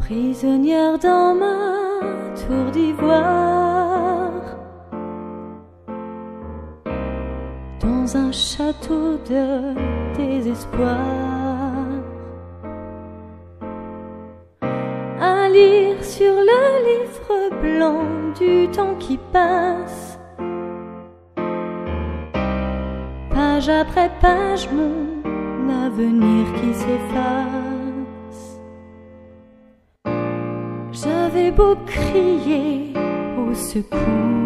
prisonnière dans ma tour d'ivoire, dans un château de désespoir, à lire sur le livre blanc du temps qui passe, page après page mon avenir qui s'efface. J'avais beau crier au secours,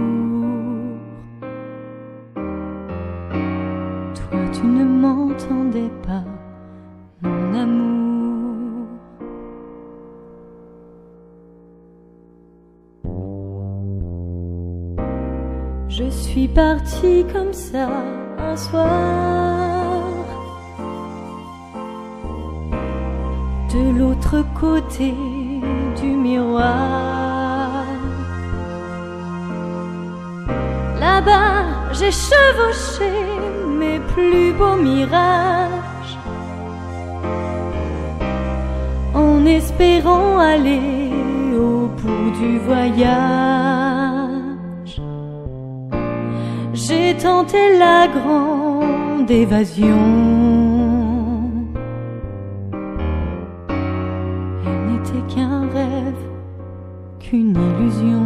toi tu ne m'entendais pas, mon amour. Je suis partie comme ça un soir, de l'autre côté du miroir. Là-bas, j'ai chevauché mes plus beaux mirages, en espérant aller au bout du voyage. J'ai tenté la grande évasion, qu'un rêve, qu'une illusion.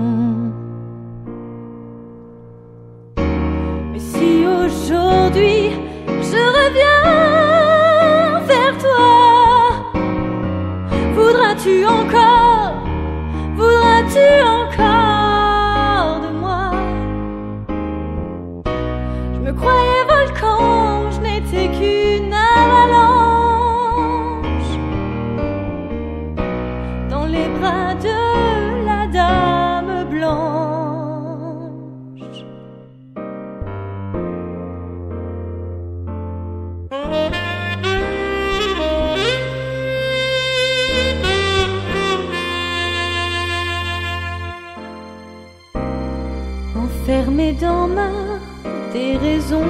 Mais si aujourd'hui je reviens vers toi, voudras-tu encore, voudras-tu encore de moi? Je me croyais volcan, je n'étais qu'une avalanche dans les bras de la dame blanche. Enfermée dans ma déraison,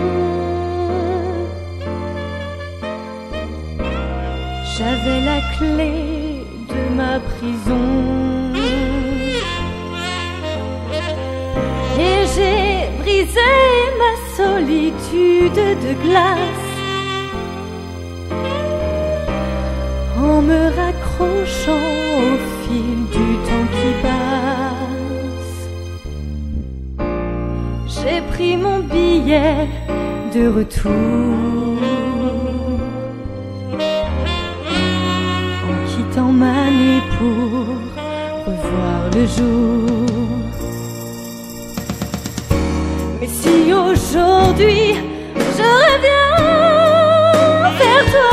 j'avais la clé de ma prison, et j'ai brisé ma solitude de glace en me raccrochant au fil du temps qui passe. J'ai pris mon billet de retour, quittant ma nuit pour revoir le jour. Mais si aujourd'hui je reviens vers toi,